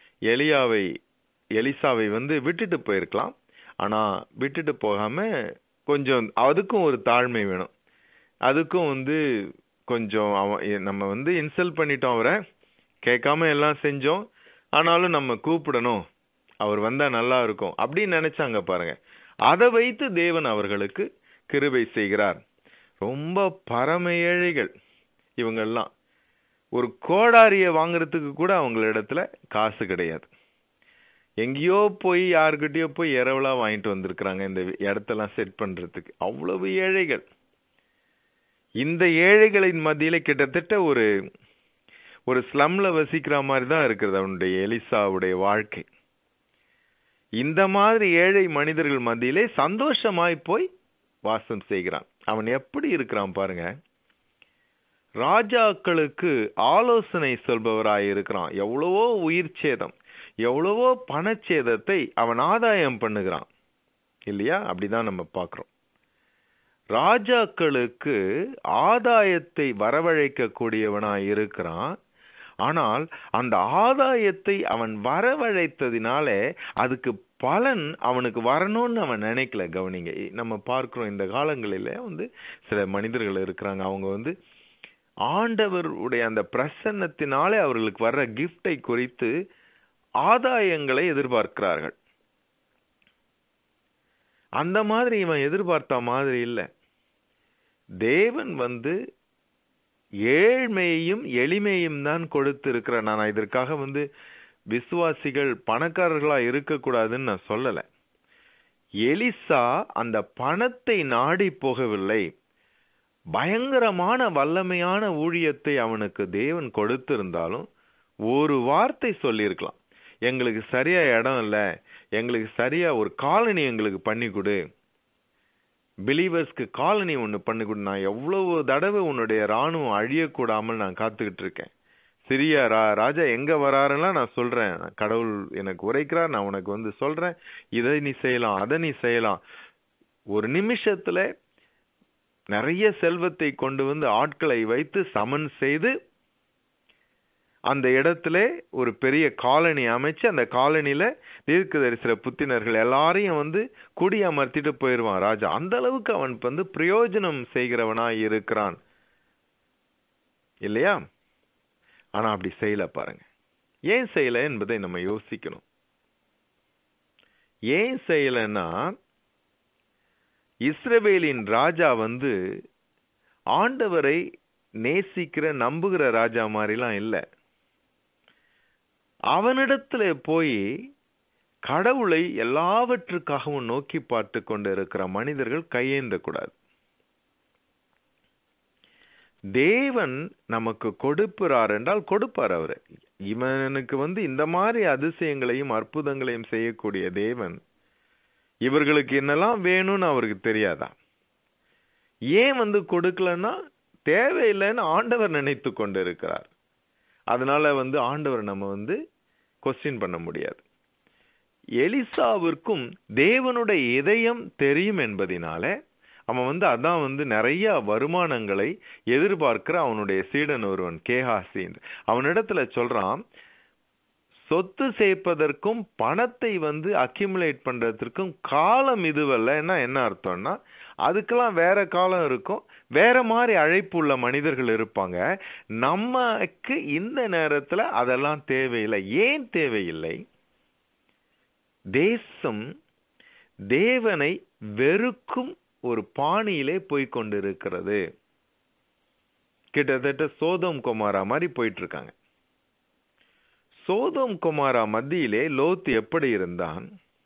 எலிசாவை விட்டுட்டு போயிருக்கலாம். ஆனா விட்டுட்டு போகாம கொஞ்சம் அதுக்கும் ஒரு தாழ்மை வேணும். அதுக்கும் கொஞ்சம் நம்ம இன்சல்ட் பண்ணிட்டோம், அவரை கேட்காம எல்லாம் செஞ்சோம், ஆனாலும் நம்ம கூப்பிடணும், அவர் வந்தா நல்லா இருக்கும் அப்படின்னு நினைச்சாங்க பாருங்க. அதை வைத்து தேவன் அவர்களுக்கு கிருபை செய்கிறார். ரொம்ப பரம ஏழைகள் இவங்கெல்லாம். ஒரு கோடாரிய வாங்குறதுக்கு கூட அவங்களிடத்துல காசு கிடையாது. எங்கேயோ போய் யாருக்கிட்டயோ போய் இரவலா வாங்கிட்டு வந்திருக்கிறாங்க இந்த இடத்தெல்லாம் செட் பண்றதுக்கு. அவ்வளவு ஏழைகள். இந்த ஏழைகளின் மத்தியில கிட்டத்தட்ட ஒரு ஸ்லம்ல வசிக்கிற மாதிரி தான் இருக்கிறது அவனுடைய எலிசாவுடைய வாழ்க்கை. இந்த மாதிரி ஏழை மனிதர்கள் மத்தியிலே சந்தோஷமாய் போய் வாசம் செய்கிறான். அவன் எப்படி இருக்கிறான் பாருங்க. ராஜாக்களுக்கு ஆலோசனை சொல்பவராய் இருக்கிறான். எவ்வளவோ உயிர் சேதம், எவ்வளவோ பணச்சேதத்தை அவன் ஆதாயம் பண்ணுகிறான் இல்லையா? அப்படிதான் நம்ம பார்க்கிறோம். ராஜாக்களுக்கு ஆதாயத்தை வரவழைக்க கூடியவனாய் இருக்கிறான். ஆனால் அந்த ஆதாயத்தை அவன் வரவழைத்ததினாலே அதுக்கு பலன் அவனுக்கு வரணும்னு அவன் நினைக்கல. கவனிங்க, நம்ம பார்க்கிறோம் இந்த காலங்களில சில மனிதர்கள் இருக்கிறாங்க. அவங்க ஆண்டவருடைய அந்த பிரசன்னத்தினாலே அவர்களுக்கு வர்ற கிஃப்டை குறித்து ஆதாயங்களை எதிர்பார்க்கிறார்கள். அந்த மாதிரி இவன் எதிர்பார்த்த மாதிரி இல்லை. தேவன் ஏழ்மையையும் எளிமையும் தான் கொடுத்திருக்கிறார். நான் இதற்காக விசுவாசிகள் பணக்காரர்களா இருக்கக்கூடாதுன்னு நான் சொல்லல. எலிசா அந்த பணத்தை நாடி போகவில்லை. பயங்கரமான வல்லமையான ஊழியத்தை அவனுக்கு தேவன் கொடுத்திருந்தாலும் ஒரு வார்த்தை சொல்லியிருக்கலாம், எங்களுக்கு சரியா இடம் இல்லை, எங்களுக்கு சரியா ஒரு காலனி எங்களுக்கு பண்ணி கொடு, பிலீவர்ஸ்க்கு காலனி ஒன்று பண்ணி கொடு, நான் எவ்வளவு தடவை உன்னுடைய இராணுவம் அழியக்கூடாமல் நான் காத்துக்கிட்டு இருக்கேன், சிரியா ராஜா எங்க வராருலாம் நான் சொல்றேன், கடவுள் எனக்கு உரைக்கிறார், நான் உனக்கு சொல்றேன், இதை நீ செய்யலாம், அதை நீ செய்யலாம். ஒரு நிமிஷத்துல நிறைய செல்வத்தை கொண்டு ஆட்களை வைத்து சமன் செய்து அந்த இடத்துல ஒரு பெரிய காலனி அமைச்சு அந்த காலனில தீர்க்கதரிசில புத்தினர்கள் எல்லாரையும் குடியமர்த்திட்டு போயிடுவான் ராஜா. அந்த அளவுக்கு அவன் பிரயோஜனம் செய்கிறவனாய் இருக்கிறான் இல்லையா? ஆனா அப்படி செய்யல பாருங்க. ஏன் செய்யல என்பதை நம்ம யோசிக்கணும். ஏன் செய்யலன்னா, இஸ்ரவேலின் ராஜா ஆண்டவரை நேசிக்கிற நம்புகிற ராஜா மாதிரிலாம் இல்லை. அவனிடத்துல போய் கடவுளை எல்லாவற்றுக்காகவும் நோக்கி பார்த்து கொண்டு இருக்கிற மனிதர்கள் கையேந்த கூடாது. தேவன் நமக்கு கொடுப்பார் என்றால் கொடுப்பார். அவரு இவனுக்கு இந்த மாதிரி அதிசயங்களையும் அற்புதங்களையும் செய்யக்கூடிய தேவன் இவர்களுக்கு என்னெல்லாம் வேணும்னு அவருக்கு தெரியாதா? ஏன் கொடுக்கலன்னா தேவையில்லைன்னு ஆண்டவர் நினைத்து கொண்டு இருக்கிறார். அதனால ஆண்டவர் நம்ம கொஸ்டின் பண்ண முடியாது. எலிசாவிற்கும் தேவனுடைய இதயம் தெரியும் என்பதினால அவன் அதான் நிறைய வருமானங்களை எதிர்பார்க்கிற அவனுடைய சீடன் ஒருவன் கேஹாசி அவனிடத்துல சொல்றான், சொத்து சேர்ப்பதற்கும் பணத்தை அக்யூமுலேட் பண்றதுக்கும் காலம் இதுவல்ல. என்ன அர்த்தம்னா, அதுக்கெல்லாம் வேற காலம் இருக்கும், வேற மாதிரி அழைப்பு உள்ள மனிதர்கள் இருப்பாங்க. நமக்கு இந்த நேரத்துல அதெல்லாம் தேவையில்லை. ஏன் தேவையில்லை? தேசம் தேவனை வெறுக்கும் ஒரு பாணியிலே போய்கொண்டிருக்கிறது. கிட்டத்தட்ட சோதோம் கொமாரா மாதிரி போயிட்டு இருக்காங்க. சோதோம் கொமாரா மத்தியிலே லோத் எப்படி இருந்தான்?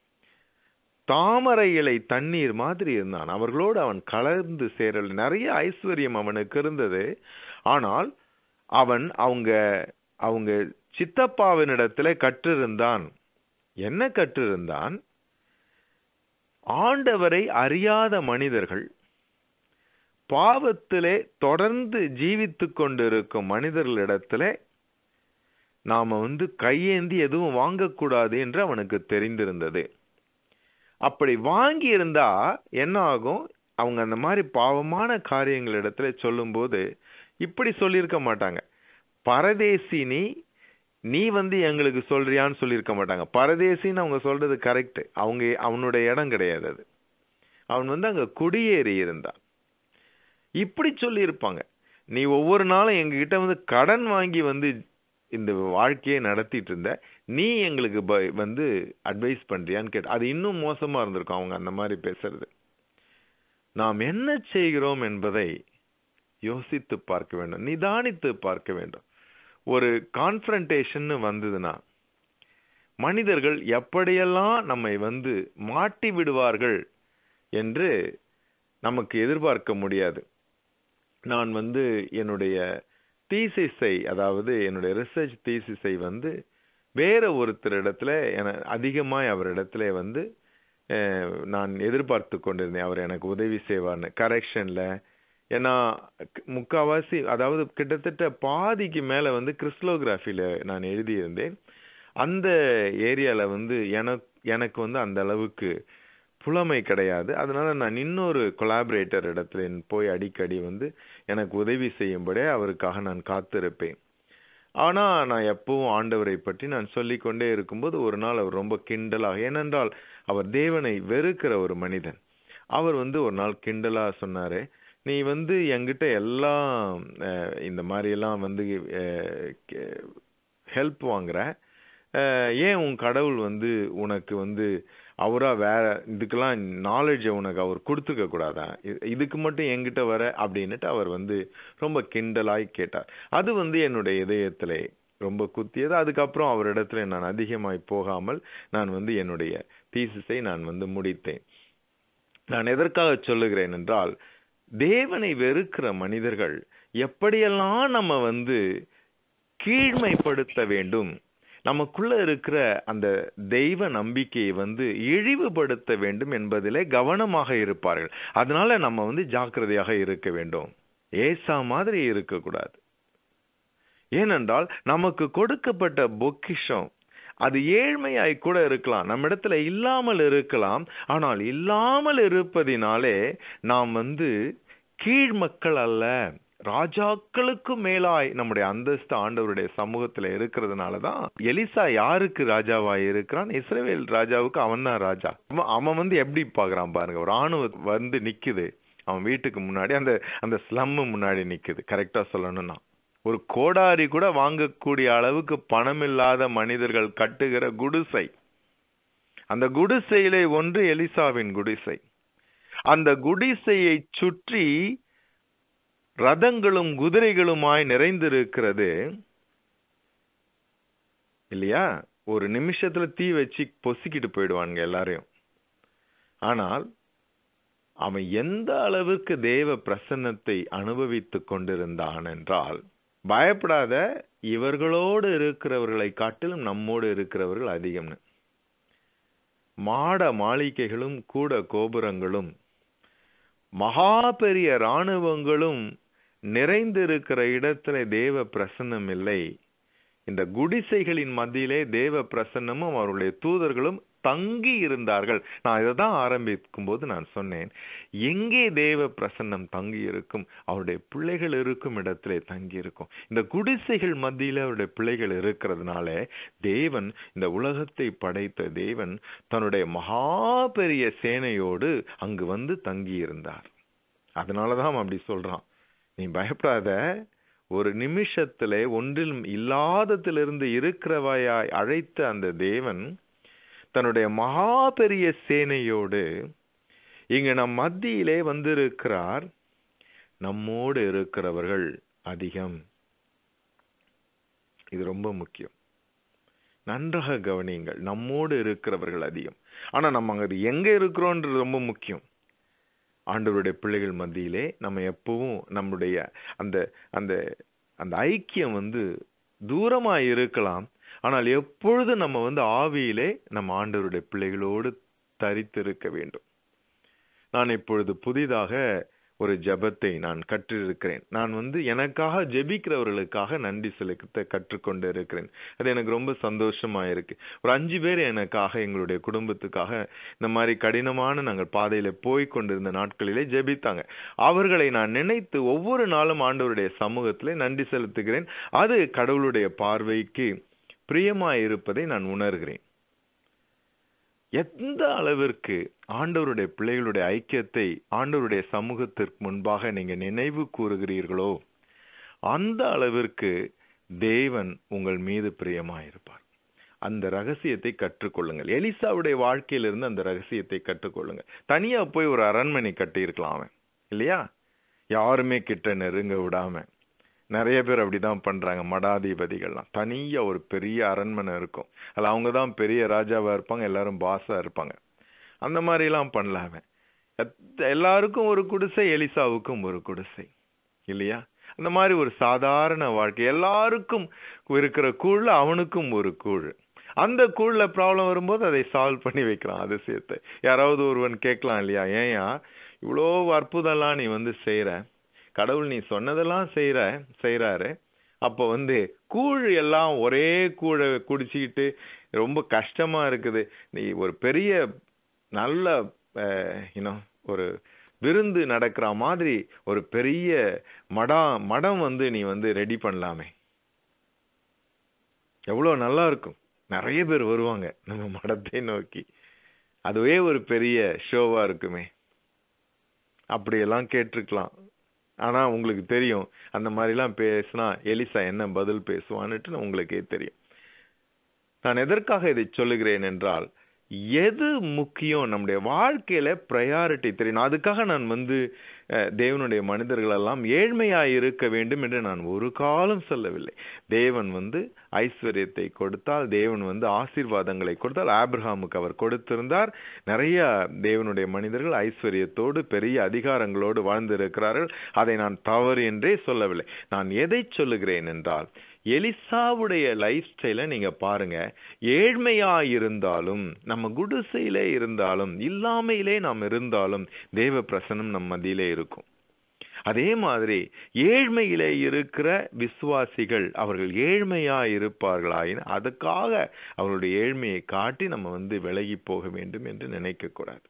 தாமரை இலை தண்ணீர் மாதிரி இருந்தான். அவர்களோடு அவன் கலந்து சேரல். நிறைய ஐஸ்வர்யம் அவனுக்கு இருந்தது. ஆனால் அவன் அவங்க சித்தப்பாவினிடத்துல கற்றிருந்தான். என்ன கற்றிருந்தான்? ஆண்டவரை அறியாத மனிதர்கள், பாவத்திலே தொடர்ந்து ஜீவித்து கொண்டிருக்கும் மனிதர்களிடத்துல நாம கையேந்தி எதுவும் வாங்கக்கூடாது என்று அவனுக்கு தெரிந்திருந்தது. அப்படி வாங்கி இருந்தா என்ன ஆகும்? அவங்க அந்த மாதிரி பாவமான காரியங்கள் இடத்துல சொல்லும் போது இப்படி சொல்லியிருக்க மாட்டாங்க, பரதேசி நீ எங்களுக்கு சொல்றியான்னு சொல்லியிருக்க மாட்டாங்க. பரதேசின்னு அவங்க சொல்றது கரெக்ட், அவனுடைய இடம் கிடையாது அது. அவன் அங்க குடியேறி இருந்தான். இப்படி சொல்லி இருப்பாங்க, நீ ஒவ்வொரு நாளும் எங்ககிட்ட கடன் வாங்கி இந்த வாழ்க்கையை நடத்திட்டு இருந்த, நீ எங்களுக்கு அட்வைஸ் பண்றியான்னு கேட்டு, அது இன்னும் மோசமா இருந்திருக்கும் அவங்க அந்த மாதிரி பேசுறது. நாம் என்ன செய்கிறோம் என்பதை யோசித்து பார்க்க வேண்டும், நிதானித்து பார்க்க வேண்டும். ஒரு கான்ஃபரன்டேஷன் வந்ததுன்னா மனிதர்கள் எப்படியெல்லாம் நம்மை மாட்டி விடுவார்கள் என்று நமக்கு எதிர்பார்க்க முடியாது. நான் என்னுடைய தீசிஸை, அதாவது என்னுடைய ரிசர்ச் தீசிஸை வேற ஒருத்தரிடத்துல அதிகமாய் அவரிடத்துல நான் எதிர்பார்த்து கொண்டிருந்தேன். அவர் எனக்கு உதவி செய்வார்னு கரெக்ஷன்ல. ஏன்னா முக்காவாசி, அதாவது கிட்டத்தட்ட பாதிக்கு மேல கிறிஸ்டலோகிராஃபில நான் எழுதியிருந்தேன். அந்த ஏரியால எனக்கு அந்த அளவுக்கு புலமை கிடையாது. அதனால நான் இன்னொரு கொலாபரேட்டர் இடத்துல போய் அடிக்கடி எனக்கு உதவி செய்யும்படி அவருக்காக நான் காத்திருப்பேன். ஆனா நான் எப்பவும் ஆண்டவரை பற்றி நான் சொல்லிக்கொண்டே இருக்கும்போது ஒரு நாள் அவர் ரொம்ப கிண்டலாக, ஏனென்றால் அவர் தேவனை வெறுக்கிற ஒரு மனிதன், அவர் ஒரு நாள் கிண்டலா சொன்னாரு, நீ வந்து என்கிட்ட எல்லாம் இந்த மாதிரி எல்லாம் வந்து ஹெல்ப் வாங்குற, ஏன் உன் கடவுள் வந்து உனக்கு வந்து அவரா வேற இதுக்கெல்லாம் நாலேஜை உனக்கு அவர் கொடுத்துக்க கூடாதா, இதுக்கு மட்டும் என்கிட்ட வர அப்படின்னுட்டு அவர் வந்து ரொம்ப கிண்டலாய் கேட்டார். அது வந்து என்னுடைய இதயத்திலே ரொம்ப குத்தியது. அதுக்கப்புறம் அவரிடத்துல நான் அதிகமாய் போகாமல் நான் வந்து என்னுடைய தீசிஸை நான் வந்து முடித்தேன். நான் எதற்காக சொல்லுகிறேன் என்றால், தேவனை வெறுக்கிற மனிதர்கள் எப்படியெல்லாம் நம்ம வந்து கீழ்மைப்படுத்த வேண்டும், நமக்குள்ள இருக்கிற அந்த தெய்வ நம்பிக்கையை வந்து இழிவுபடுத்த வேண்டும் என்பதிலே கவனமாக இருப்பார்கள். அதனால நம்ம வந்து ஜாக்கிரதையாக இருக்க வேண்டும். ஏசா மாதிரி இருக்கக்கூடாது. ஏனென்றால் நமக்கு கொடுக்கப்பட்ட பொக்கிஷம் அது ஏழ்மையாய் கூட இருக்கலாம், நம்ம இடத்துல இல்லாமல் இருக்கலாம். ஆனால் இல்லாமல் இருப்பதினாலே நாம் வந்து கீழ் மக்கள் அல்ல, ராஜாக்களுக்கு மேலாய் நம்முடைய அந்தஸ்து ஆண்டவருடைய சமூகத்துல இருக்கிறதுனால தான் எலிசா யாருக்கு ராஜாவாய் இருக்கிறான்? இஸ்ரவேல் ராஜாவுக்கு அவன் தான் ராஜா. அவன் வந்து எப்படி பாக்குறான் பாருங்க, ஒரு ராணுவம் வந்து நிக்குது அவன் வீட்டுக்கு முன்னாடி, அந்த ஸ்லம் முன்னாடி நிக்குது. கரெக்டா சொல்லணும்னா ஒரு கோடாரி கூட வாங்கக்கூடிய அளவுக்கு பணம் இல்லாத மனிதர்கள் கட்டுகிற குடிசை, அந்த குடிசையிலே ஒன்று எலிசாவின் குடிசை. அந்த குடிசையை சுற்றி ரதங்களும் குதிரைகளுமாய் நிறைந்திருக்கிறது இல்லையா? ஒரு நிமிஷத்துல தீ வச்சு பொசுக்கிட்டு போயிடுவானுங்க எல்லாரையும். ஆனால் அவன் எந்த அளவுக்கு தேவ பிரசன்னத்தை அனுபவித்துக் கொண்டிருந்தான் என்றால், பயப்படாத, இவர்களோடு இருக்கிறவர்களை காட்டிலும் நம்மோடு இருக்கிறவர்கள் அதிகம்னு. மாட மாளிகைகளும் கூட கோபுரங்களும் மகா பெரிய இராணுவங்களும் நிறைந்திருக்கிற இடத்துல தேவ பிரசன்னம் இல்லை. இந்த குடிசைகளின் மத்தியிலே தேவ பிரசன்னமும் அவருடைய தூதர்களும் தங்கி இருந்தார்கள். நான் இதை தான் ஆரம்பிக்கும் போது நான் சொன்னேன், எங்கே தேவ பிரசன்னம் தங்கி இருக்கும்? அவருடைய பிள்ளைகள் இருக்கும் இடத்திலே தங்கி இருக்கும். இந்த குடிசைகள் மத்தியில அவருடைய பிள்ளைகள் இருக்கிறதுனால தேவன், இந்த உலகத்தை படைத்த தேவன் தன்னுடைய மகா பெரிய சேனையோடு அங்கு வந்து தங்கி இருந்தார். அதனாலதான் அப்படி சொல்றான், நீ பயப்படாத, ஒரு நிமிஷத்திலே ஒன்றில் இல்லாததிலிருந்து இருக்கிறவையாய் அழைத்த அந்த தேவன் தன்னுடைய மகா பெரிய சேனையோடு இங்க நம் மத்தியிலே வந்திருக்கிறார். நம்மோடு இருக்கிறவர்கள் அதிகம். இது ரொம்ப முக்கியம், நன்றாக கவனியுங்கள். நம்மோடு இருக்கிறவர்கள் அதிகம். ஆனா நம்ம அங்க எங்க இருக்கிறோன்றது ரொம்ப முக்கியம். ஆண்டவருடைய பிள்ளைகள் மத்தியிலே நம்ம எப்பவும் நம்முடைய அந்த அந்த அந்த ஐக்கியம் வந்து தூரமா இருக்கலாம். ஆனால் எப்பொழுது நம்ம வந்து ஆவியிலே நம்ம ஆண்டவருடைய பிள்ளைகளோடு தரித்திருக்க வேண்டும். நான் இப்பொழுது புதிதாக ஒரு ஜெபத்தை நான் கற்றிருக்கிறேன். நான் வந்து எனக்காக ஜெபிக்கிறவர்களுக்காக நன்றி செலுத்த கற்றுக்கொண்டு இருக்கிறேன். அது எனக்கு ரொம்ப சந்தோஷமா இருக்கு. ஒரு 5 பேர் எனக்காக, எங்களுடைய குடும்பத்துக்காக இந்த மாதிரி கடினமான நாங்கள் பாதையில போய் கொண்டிருந்த நாட்களிலே ஜெபித்தாங்க. அவர்களை நான் நினைத்து ஒவ்வொரு நாளும் ஆண்டவருடைய சமூகத்திலே நன்றி செலுத்துகிறேன். அது கடவுளுடைய பார்வைக்கு பிரியமாயிருப்பதை நான் உணர்கிறேன். எந்த அளவிற்கு ஆண்டவருடைய பிள்ளைகளுடைய ஐக்கியத்தை ஆண்டவருடைய சமூகத்திற்கு முன்பாக நீங்க நினைவு கூறுகிறீர்களோ, அந்த அளவிற்கு தேவன் உங்கள் மீது பிரியமாயிருப்பார். அந்த ரகசியத்தை கற்றுக்கொள்ளுங்கள். எலிசாவுடைய வாழ்க்கையிலிருந்து அந்த ரகசியத்தை கற்றுக்கொள்ளுங்க. தனியா போய் ஒரு அரண்மனை கட்டி இருக்கலாம் அவன், இல்லையா? யாருமே கிட்ட நெருங்க விடாம. நிறைய பேர் அப்படிதான் பண்றாங்க. மடாதிபதிகள்லாம் தனியா ஒரு பெரிய அரண்மனை இருக்கும், அதுல அவங்க தான் பெரிய ராஜாவா இருப்பாங்க, எல்லாரும் பாஸா இருப்பாங்க. அந்த மாதிரி எல்லாம் பண்ணலாம. எல்லாருக்கும் ஒரு குடிசை, எலிசாவுக்கும் ஒரு குடிசை, இல்லையா? அந்த மாதிரி ஒரு சாதாரண வாழ்க்கை, எல்லாருக்கும் இருக்கிற கூழ்ல அவனுக்கும் ஒரு கூழ். அந்த கூழ்ல ப்ராப்ளம் வரும்போது அதை சால்வ் பண்ணி வைக்கிறான் அதிசயத்தை. யாராவது ஒருவன் கேட்கலாம் இல்லையா, ஏயா இவ்வளோ அற்புதம்லாம் நீ வந்து செய்யற, கடவுள் நீ சொன்னதெல்லாம் செய்யறாரு, அப்போ வந்து கூழ் எல்லாம் ஒரே கூழை குடிச்சிக்கிட்டு ரொம்ப கஷ்டமா இருக்குது, நீ ஒரு பெரிய நல்ல ஒரு விருந்து நடக்கிற மாதிரி ஒரு பெரிய மடம் வந்து நீ வந்து ரெடி பண்ணலாமே, எவ்வளவு நல்லா இருக்கும். நிறைய பேர் வருவாங்க நம்ம மடத்தை நோக்கி, அதுவே ஒரு பெரிய ஷோவா இருக்குமே. அப்படியெல்லாம் கேட்டிருக்கலாம். ஆனா உங்களுக்கு தெரியும் அந்த மாதிரிலாம் பேசினா எலிசா என்ன பதில் பேசுவான்னுட்டு உங்களுக்கே தெரியும். நான் எதற்காக இதை சொல்லுகிறேன் என்றால், எது முக்கியம் நம்முடைய வாழ்க்கையில ப்ரையாரிட்டி தெரியணும். அதுக்காக நான் தேவனுடைய மனிதர்கள் எல்லாம் ஏழ்மையாய் இருக்க வேண்டும் என்று நான் ஒரு காலம் சொல்லவில்லை. தேவன் ஐஸ்வர்யத்தை கொடுத்தால், தேவன் ஆசீர்வாதங்களை கொடுத்தால், ஆபிரகாமுக்கு அவர் கொடுத்திருந்தார். நிறைய தேவனுடைய மனிதர்கள் ஐஸ்வர்யத்தோடு பெரிய அதிகாரங்களோடு வாழ்ந்திருக்கிறார்கள். அதை நான் தவறு என்றே சொல்லவில்லை. நான் எதை சொல்லுகிறேன் என்றால், எலிசாவுடைய லைஃப் ஸ்டைலை நீங்க பாருங்க. ஏழ்மையா இருந்தாலும், நம்ம குடிசையிலே இருந்தாலும், இல்லாமையிலே நாம் இருந்தாலும் தேவ பிரசன்னம் நம் மத்தியிலே இருக்கும். அதே மாதிரி ஏழ்மையிலே இருக்கிற விசுவாசிகள் அவர்கள் ஏழ்மையா இருப்பார்களாயின் அதுக்காக அவர்களுடைய ஏழ்மையை காட்டி நம்ம விலகி போக வேண்டும் என்று நினைக்க கூடாது.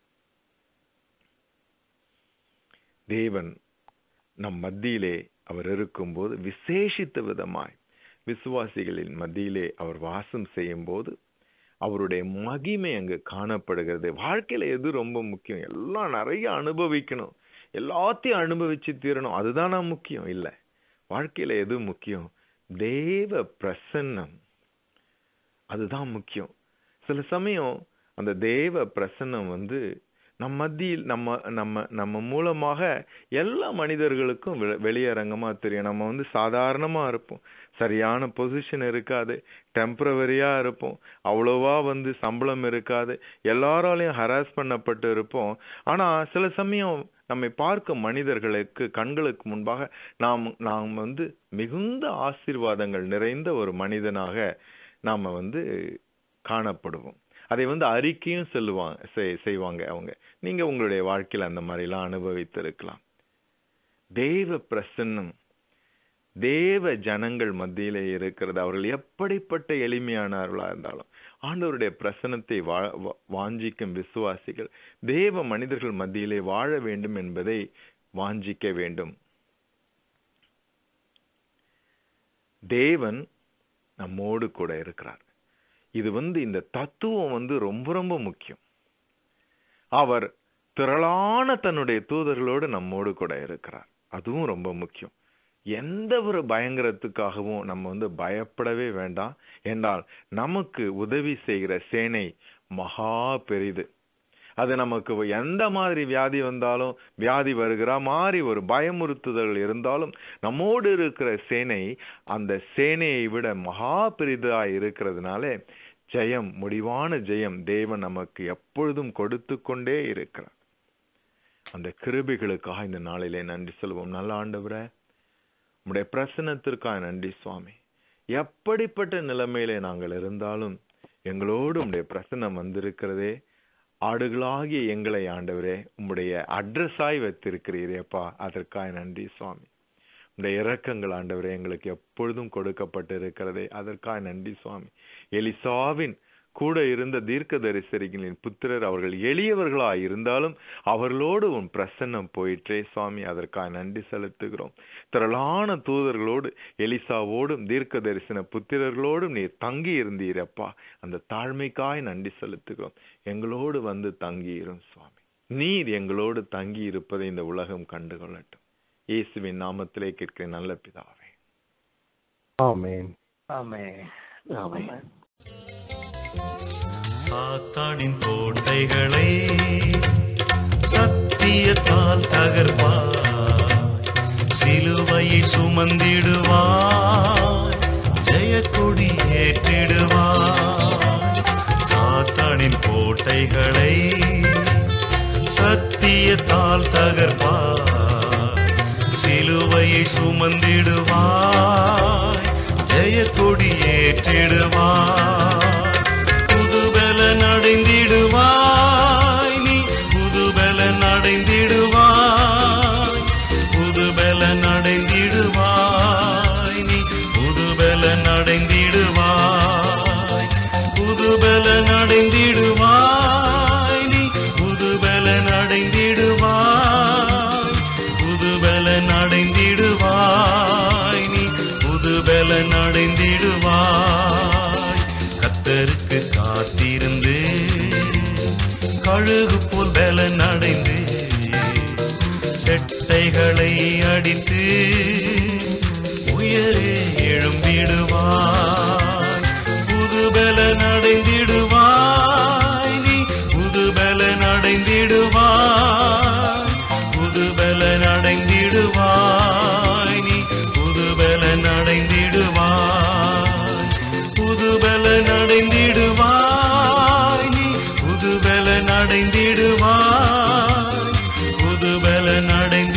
தேவன் நம் மத்தியிலே அவர் இருக்கும்போது விசேஷித்த விதமாய் விசுவாசிகளின் மத்தியிலே அவர் வாசம் செய்யும் போது அவருடைய மகிமை அங்கு காணப்படுகிறது. வாழ்க்கையில எது ரொம்ப முக்கியம்? எல்லாம் நிறைய அனுபவிக்கணும், எல்லாத்தையும் அனுபவிச்சு தீரணும், அதுதான் முக்கியம் இல்லை. வாழ்க்கையில எது முக்கியம்? தேவ பிரசன்னம், அதுதான் முக்கியம். சில சமயம் அந்த தேவ பிரசன்னம் நம் மத்தியில் நம்ம மூலமாக எல்லா மனிதர்களுக்கும் வெளியரங்கமா தெரியும். நம்ம சாதாரணமா இருப்போம், சரியான பொசிஷன் இருக்காது, டெம்பரவரியா இருப்போம், அவ்வளோவா சம்பளம் இருக்காது, எல்லாராலையும் ஹராஸ் பண்ணப்பட்டு இருப்போம். ஆனா சில சமயம் நம்மை பார்க்கும் மனிதர்களுக்கு கண்களுக்கு முன்பாக நாம் மிகுந்த ஆசீர்வாதங்கள் நிறைந்த ஒரு மனிதனாக நாம காணப்படுவோம். அதை அறிக்கையும் செய்வாங்க அவங்க. நீங்க உங்களுடைய வாழ்க்கையில அந்த மாதிரி எல்லாம் அனுபவித்து இருக்கலாம். தேவ பிரசன்னம் தேவ ஜனங்கள் மத்தியிலே இருக்கிறது. அவர்கள் எப்படிப்பட்ட எளிமையானவர்களா இருந்தாலும் ஆண்டவருடைய பிரசன்னத்தை வாஞ்சிக்கும் விசுவாசிகள் தேவ மனிதர்கள் மத்தியிலே வாழ வேண்டும் என்பதை வாஞ்சிக்க வேண்டும். தேவன் நம்மோடு கூட இருக்கிறார். இது இந்த தத்துவம் ரொம்ப ரொம்ப முக்கியம். அவர் திரளான தன்னுடைய தூதர்களோடு நம்மோடு கூட இருக்கிறார், அதுவும் ரொம்ப முக்கியம். எந்த ஒரு பயங்கரத்துக்காகவும் நம்ம பயப்படவே வேண்டாம். என்றால் நமக்கு உதவி செய்கிற சேனை மகா பெரிது. அது நமக்கு எந்த மாதிரி வியாதி வந்தாலும், வியாதி வருகிறா மாதிரி ஒரு பயமுறுத்துதல் இருந்தாலும், நம்மோடு இருக்கிற சேனை அந்த சேனையை விட மகா பெரிதா இருக்கிறதுனாலே ஜெயம், முடிவான ஜெயம் தேவன் நமக்கு எப்பொழுதும் கொடுத்து கொண்டே இருக்கிறார். அந்த கிருபைகளுக்காக இந்த நாளிலே நன்றி சொல்வோம். நல்ல ஆண்டவரே, உம்முடைய பிரசன்னத்திற்காக நன்றி சுவாமி. எப்படிப்பட்ட நிலைமையிலே நாங்கள் இருந்தாலும் எங்களோடு உம்முடைய பிரசன்னம் வந்திருக்கிறதே. ஆடுகளாகிய எங்களை ஆண்டவரே உம்முடைய அட்ரஸாய் வைத்திருக்கிறீரேப்பா, அதற்காக நன்றி சுவாமி. உம்முடைய இரக்கங்கள் ஆண்டவரே எங்களுக்கு எப்பொழுதும் கொடுக்கப்பட்டு இருக்கிறதே, அதற்காக நன்றி சுவாமி. எலிசாவின் கூட இருந்த தீர்க்கதரிசிகளின் புத்திரர் அவர்கள் எளியவர்களாய் இருந்தாலும் அவர்களோடு உன் பிரசன்னம் போயிற்றே சுவாமி, அதற்காக நன்றி செலுத்துகிறோம். திரளான தூதர்களோடு எலிசாவோடும் தீர்க்க தரிசன புத்திரர்களோடும் நீர் தங்கி இருந்தீரப்பா, அந்த தாழ்மைக்காய் நன்றி செலுத்துகிறோம். எங்களோடு தங்கியிரும் சுவாமி. நீர் எங்களோடு தங்கி இருப்பதை இந்த உலகம் கண்டுகொள்ளட்டும். இயேசுவின் நாமத்திலே கேட்கிற நல்ல பிதாவே, ஆமென். ஆமென். ஆமென். சாத்தானின் கோட்டைகளை சத்தியத்தால் தகர்ப்பாய், சிலுவையை சுமந்திடுவாய், ஜெயக்கொடி ஏற்றிடுவாய். சாத்தானின் கோட்டைகளை சத்தியத்தால் தகர்ப்பாய், சிலுவையை சுமந்திடுவாய், ஜெயக்கொடி ஏற்றிடுவாய். அடைந்திடுவாய் நீ, புதுபலன் அடைந்திடுவாய், புதுபலன் அடைந்திடுவாய் நீ, புதுபலன் அடைந்திடுவாய், புதுபலன் அடைந்திடுவாய் நீ, புதுபலன் அடைந்திடுவாய், புதுபலன் அடைந்திடுவாய் நீ, புதுபலன் அடைந்திடுவாய். கர்த்தருக்கு காத்திருந்து கழுகு போல் பலன் அடைந்து செட்டைகளை பலனடைந்து